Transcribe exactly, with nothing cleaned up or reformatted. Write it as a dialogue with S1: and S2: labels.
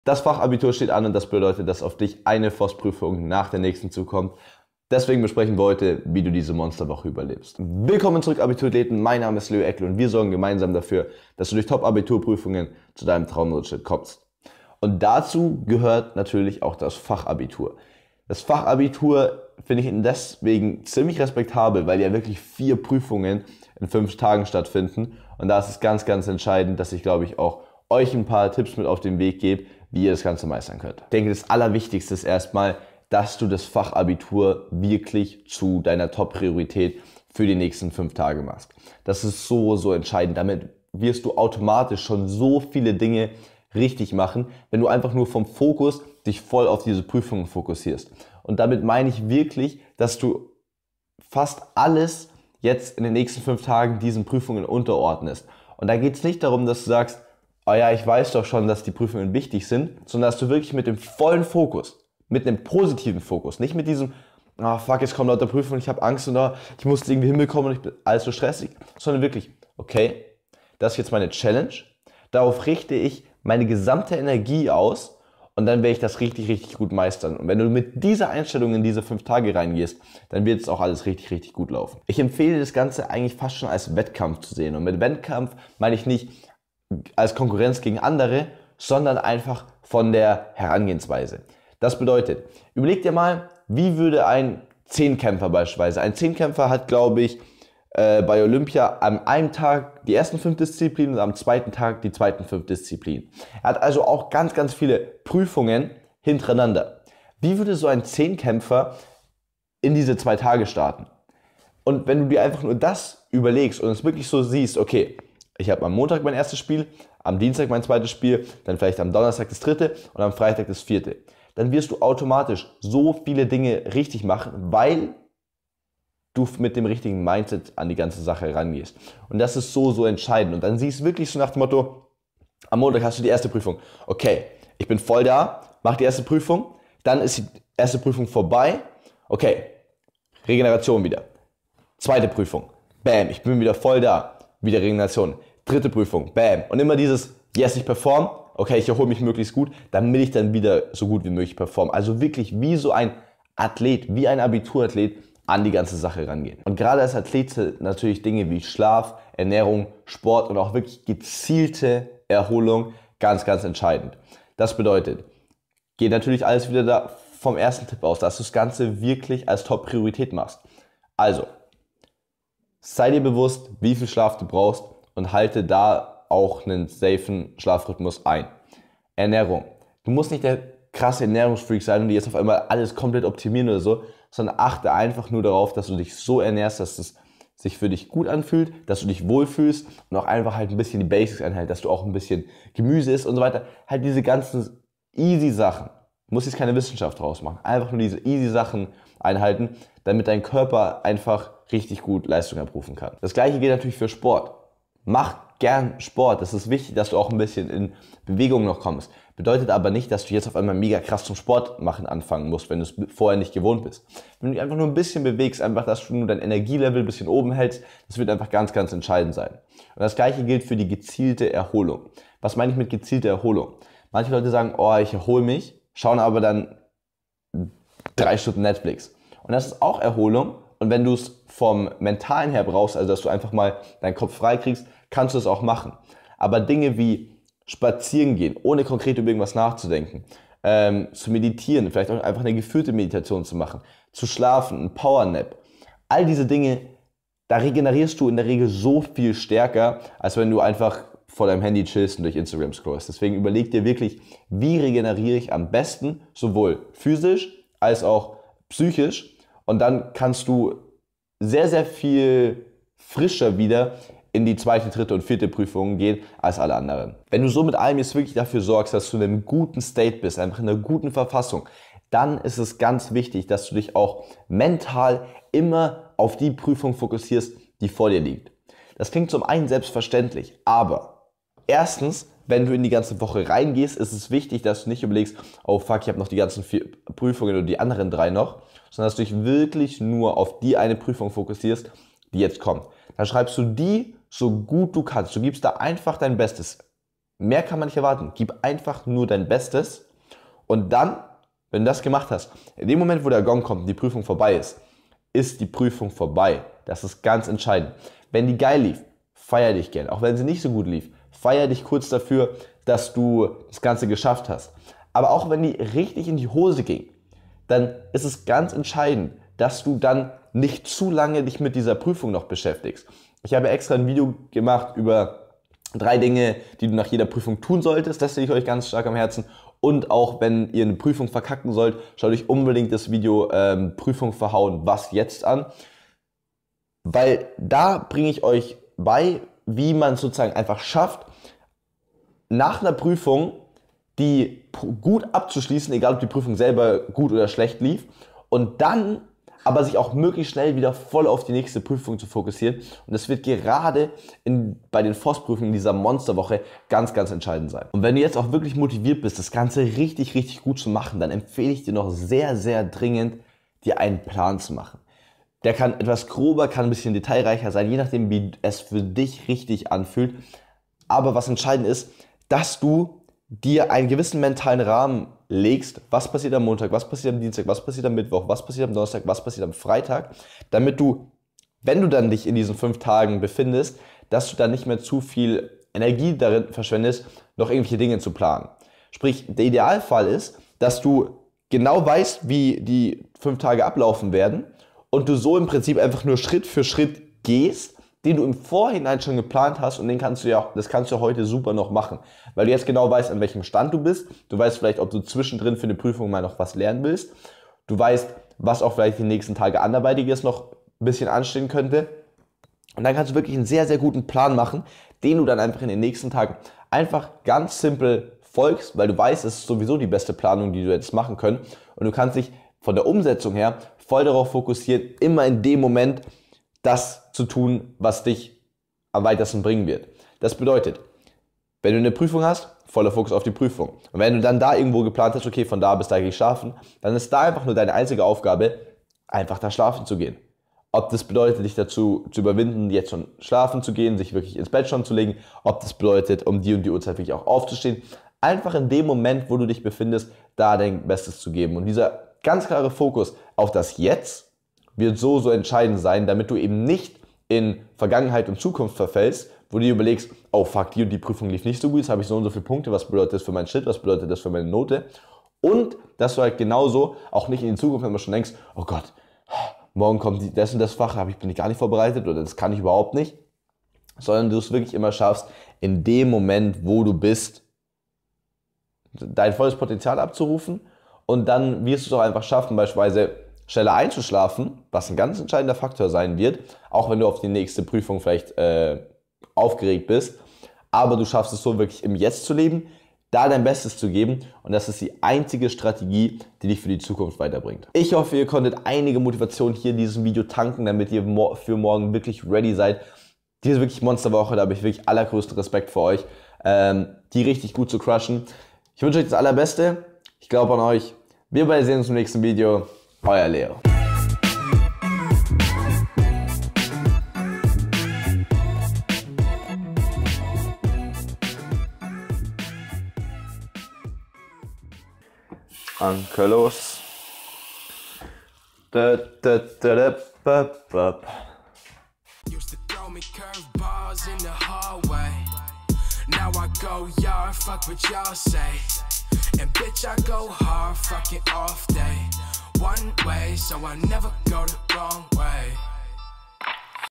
S1: Das Fachabitur steht an und das bedeutet, dass auf dich eine F O S-Prüfung nach der nächsten zukommt. Deswegen besprechen wir heute, wie du diese Monsterwoche überlebst. Willkommen zurück, Abiturathleten. Mein Name ist Leo Eckl und wir sorgen gemeinsam dafür, dass du durch Top-Abiturprüfungen zu deinem Traumnotenschnitt kommst. Und dazu gehört natürlich auch das Fachabitur. Das Fachabitur finde ich deswegen ziemlich respektabel, weil ja wirklich vier Prüfungen in fünf Tagen stattfinden. Und da ist es ganz, ganz entscheidend, dass ich, glaube ich, auch euch ein paar Tipps mit auf den Weg gebe, wie ihr das Ganze meistern könnt. Ich denke, das Allerwichtigste ist erstmal, dass du das Fachabitur wirklich zu deiner Top-Priorität für die nächsten fünf Tage machst. Das ist so, so entscheidend. Damit wirst du automatisch schon so viele Dinge richtig machen, wenn du einfach nur vom Fokus dich voll auf diese Prüfungen fokussierst. Und damit meine ich wirklich, dass du fast alles jetzt in den nächsten fünf Tagen diesen Prüfungen unterordnest. Und da geht es nicht darum, dass du sagst, oh ja, ich weiß doch schon, dass die Prüfungen wichtig sind, sondern dass du wirklich mit dem vollen Fokus, mit einem positiven Fokus, nicht mit diesem, ah oh, fuck, jetzt kommt lauter Prüfungen, ich habe Angst und oh, ich muss irgendwie hinbekommen und ich bin alles so stressig, sondern wirklich, okay, das ist jetzt meine Challenge, darauf richte ich meine gesamte Energie aus und dann werde ich das richtig, richtig gut meistern. Und wenn du mit dieser Einstellung in diese fünf Tage reingehst, dann wird es auch alles richtig, richtig gut laufen. Ich empfehle das Ganze eigentlich fast schon als Wettkampf zu sehen. Und mit Wettkampf meine ich nicht als Konkurrenz gegen andere, sondern einfach von der Herangehensweise. Das bedeutet, überleg dir mal, wie würde ein Zehnkämpfer beispielsweise, ein Zehnkämpfer hat, glaube ich, äh, bei Olympia an einem Tag die ersten fünf Disziplinen und am zweiten Tag die zweiten fünf Disziplinen. Er hat also auch ganz, ganz viele Prüfungen hintereinander. Wie würde so ein Zehnkämpfer in diese zwei Tage starten? Und wenn du dir einfach nur das überlegst und es wirklich so siehst, okay, ich habe am Montag mein erstes Spiel, am Dienstag mein zweites Spiel, dann vielleicht am Donnerstag das dritte und am Freitag das vierte. Dann wirst du automatisch so viele Dinge richtig machen, weil du mit dem richtigen Mindset an die ganze Sache herangehst. Und das ist so, so entscheidend. Und dann siehst du wirklich so nach dem Motto, am Montag hast du die erste Prüfung. Okay, ich bin voll da, mach die erste Prüfung, dann ist die erste Prüfung vorbei. Okay, Regeneration wieder. Zweite Prüfung, bam, ich bin wieder voll da, wieder Regeneration. Dritte Prüfung, bam. Und immer dieses, yes, ich perform, okay, ich erhole mich möglichst gut, damit ich dann wieder so gut wie möglich performe. Also wirklich wie so ein Athlet, wie ein Abiturathlet an die ganze Sache rangehen. Und gerade als Athlet sind natürlich Dinge wie Schlaf, Ernährung, Sport und auch wirklich gezielte Erholung ganz, ganz entscheidend. Das bedeutet, geht natürlich alles wieder da vom ersten Tipp aus, dass du das Ganze wirklich als Top-Priorität machst. Also, sei dir bewusst, wie viel Schlaf du brauchst und halte da auch einen safen Schlafrhythmus ein. Ernährung. Du musst nicht der krasse Ernährungsfreak sein und dir jetzt auf einmal alles komplett optimieren oder so, sondern achte einfach nur darauf, dass du dich so ernährst, dass es sich für dich gut anfühlt, dass du dich wohlfühlst und auch einfach halt ein bisschen die Basics einhältst, dass du auch ein bisschen Gemüse isst und so weiter. Halt diese ganzen easy Sachen. Du musst jetzt keine Wissenschaft draus machen. Einfach nur diese easy Sachen einhalten, damit dein Körper einfach richtig gut Leistung abrufen kann. Das gleiche gilt natürlich für Sport. Mach gern Sport. Das ist wichtig, dass du auch ein bisschen in Bewegung noch kommst. Bedeutet aber nicht, dass du jetzt auf einmal mega krass zum Sport machen anfangen musst, wenn du es vorher nicht gewohnt bist. Wenn du dich einfach nur ein bisschen bewegst, einfach, dass du nur dein Energielevel ein bisschen oben hältst, das wird einfach ganz, ganz entscheidend sein. Und das gleiche gilt für die gezielte Erholung. Was meine ich mit gezielter Erholung? Manche Leute sagen, oh, ich erhole mich, schauen aber dann drei Stunden Netflix. Und das ist auch Erholung. Und wenn du es vom Mentalen her brauchst, also dass du einfach mal deinen Kopf frei kriegst, kannst du es auch machen. Aber Dinge wie spazieren gehen, ohne konkret über irgendwas nachzudenken, ähm, zu meditieren, vielleicht auch einfach eine geführte Meditation zu machen, zu schlafen, ein Powernap, all diese Dinge, da regenerierst du in der Regel so viel stärker, als wenn du einfach vor deinem Handy chillst und durch Instagram scrollst. Deswegen überleg dir wirklich, wie regeneriere ich am besten, sowohl physisch als auch psychisch. Und dann kannst du sehr, sehr viel frischer wieder in die zweite, dritte und vierte Prüfung gehen als alle anderen. Wenn du so mit allem jetzt wirklich dafür sorgst, dass du in einem guten State bist, einfach in einer guten Verfassung, dann ist es ganz wichtig, dass du dich auch mental immer auf die Prüfung fokussierst, die vor dir liegt. Das klingt zum einen selbstverständlich, aber erstens, wenn du in die ganze Woche reingehst, ist es wichtig, dass du nicht überlegst, oh fuck, ich habe noch die ganzen vier Prüfungen oder die anderen drei noch, sondern dass du dich wirklich nur auf die eine Prüfung fokussierst, die jetzt kommt. Dann schreibst du die so gut du kannst. Du gibst da einfach dein Bestes. Mehr kann man nicht erwarten. Gib einfach nur dein Bestes und dann, wenn du das gemacht hast, in dem Moment, wo der Gong kommt und die Prüfung vorbei ist, ist die Prüfung vorbei. Das ist ganz entscheidend. Wenn die geil lief, feier dich gern. Auch wenn sie nicht so gut lief, feier dich kurz dafür, dass du das Ganze geschafft hast. Aber auch wenn die richtig in die Hose ging, dann ist es ganz entscheidend, dass du dann nicht zu lange dich mit dieser Prüfung noch beschäftigst. Ich habe extra ein Video gemacht über drei Dinge, die du nach jeder Prüfung tun solltest. Das lege ich euch ganz stark am Herzen. Und auch wenn ihr eine Prüfung verkacken sollt, schaut euch unbedingt das Video ähm, Prüfung verhauen, was jetzt an. Weil da bringe ich euch bei, wie man sozusagen einfach schafft, nach einer Prüfung die gut abzuschließen, egal ob die Prüfung selber gut oder schlecht lief. Und dann aber sich auch möglichst schnell wieder voll auf die nächste Prüfung zu fokussieren. Und das wird gerade in, bei den Forstprüfungen in dieser Monsterwoche ganz, ganz entscheidend sein. Und wenn du jetzt auch wirklich motiviert bist, das Ganze richtig, richtig gut zu machen, dann empfehle ich dir noch sehr, sehr dringend, dir einen Plan zu machen. Der kann etwas grober, kann ein bisschen detailreicher sein, je nachdem, wie es für dich richtig anfühlt. Aber was entscheidend ist, dass du dir einen gewissen mentalen Rahmen legst, was passiert am Montag, was passiert am Dienstag, was passiert am Mittwoch, was passiert am Donnerstag, was passiert am Freitag, damit du, wenn du dann dich in diesen fünf Tagen befindest, dass du dann nicht mehr zu viel Energie darin verschwendest, noch irgendwelche Dinge zu planen. Sprich, der Idealfall ist, dass du genau weißt, wie die fünf Tage ablaufen werden und du so im Prinzip einfach nur Schritt für Schritt gehst, den du im Vorhinein schon geplant hast, und den kannst du ja, das kannst du heute super noch machen, weil du jetzt genau weißt, an welchem Stand du bist. Du weißt vielleicht, ob du zwischendrin für eine Prüfung mal noch was lernen willst. Du weißt, was auch vielleicht die nächsten Tage anderweitiges noch ein bisschen anstehen könnte. Und dann kannst du wirklich einen sehr, sehr guten Plan machen, den du dann einfach in den nächsten Tagen einfach ganz simpel folgst, weil du weißt, es ist sowieso die beste Planung, die du jetzt machen können. Und du kannst dich von der Umsetzung her voll darauf fokussieren, immer in dem Moment das zu tun, was dich am weitesten bringen wird. Das bedeutet, wenn du eine Prüfung hast, voller Fokus auf die Prüfung. Und wenn du dann da irgendwo geplant hast, okay, von da bis da gehe ich schlafen, dann ist da einfach nur deine einzige Aufgabe, einfach da schlafen zu gehen. Ob das bedeutet, dich dazu zu überwinden, jetzt schon schlafen zu gehen, sich wirklich ins Bett schon zu legen, ob das bedeutet, um die und die Uhrzeit wirklich auch aufzustehen, einfach in dem Moment, wo du dich befindest, da dein Bestes zu geben. Und dieser ganz klare Fokus auf das Jetzt wird so, so entscheidend sein, damit du eben nicht in Vergangenheit und Zukunft verfällst, wo du dir überlegst, oh fuck, die und die Prüfung lief nicht so gut, jetzt habe ich so und so viele Punkte, was bedeutet das für meinen Schnitt, was bedeutet das für meine Note? Und dass du halt genauso auch nicht in die Zukunft immer schon denkst, oh Gott, morgen kommt das und das Fach, habe ich, bin ich gar nicht vorbereitet oder das kann ich überhaupt nicht, sondern du es wirklich immer schaffst, in dem Moment, wo du bist, dein volles Potenzial abzurufen, und dann wirst du es auch einfach schaffen, beispielsweise schneller einzuschlafen, was ein ganz entscheidender Faktor sein wird, auch wenn du auf die nächste Prüfung vielleicht äh, aufgeregt bist, aber du schaffst es so wirklich im Jetzt zu leben, da dein Bestes zu geben, und das ist die einzige Strategie, die dich für die Zukunft weiterbringt. Ich hoffe, ihr konntet einige Motivation hier in diesem Video tanken, damit ihr für morgen wirklich ready seid. Diese wirklich Monsterwoche, da habe ich wirklich allergrößten Respekt für euch, ähm, die richtig gut zu crushen. Ich wünsche euch das Allerbeste, ich glaube an euch. Wir beide sehen uns im nächsten Video. Euer Leo. Ankelos. Da, da, da, da, ba, ba. Used to throw me curveballs in the hallway. Now I go yard, fuck what y'all say. And bitch, I go hard, fucking off day. One way, so I never go the wrong